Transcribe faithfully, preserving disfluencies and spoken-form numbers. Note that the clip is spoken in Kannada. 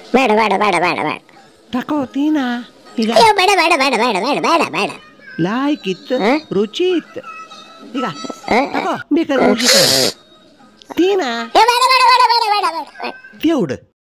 ಬೇಡ ಬೇಡ ಬೇಡ ಬೇಡ ಬೇಡ ತಕೋ ತೀನಾ ಈಗ ಅಯ್ಯೋ ಬೇಡ ಬೇಡ ಬೇಡ ಬೇಡ ಬೇಡ ಬೇಡ ಬೇಡ ಲಾಯ್ಕ್ ಇತ್ತು ಹ? ರುಚಿ ಇತ್ತು ಈಗ ಹ? ತಕೋ ಬೇಕಾದ್ರೆ ಮುಗಿತ ತೀನಾ ಏ ಬೇಡ ಬೇಡ ಬೇಡ ಬೇಡ ಬೇಡ ಬೇಡ ಬೇಡ ದೇವ್ಡು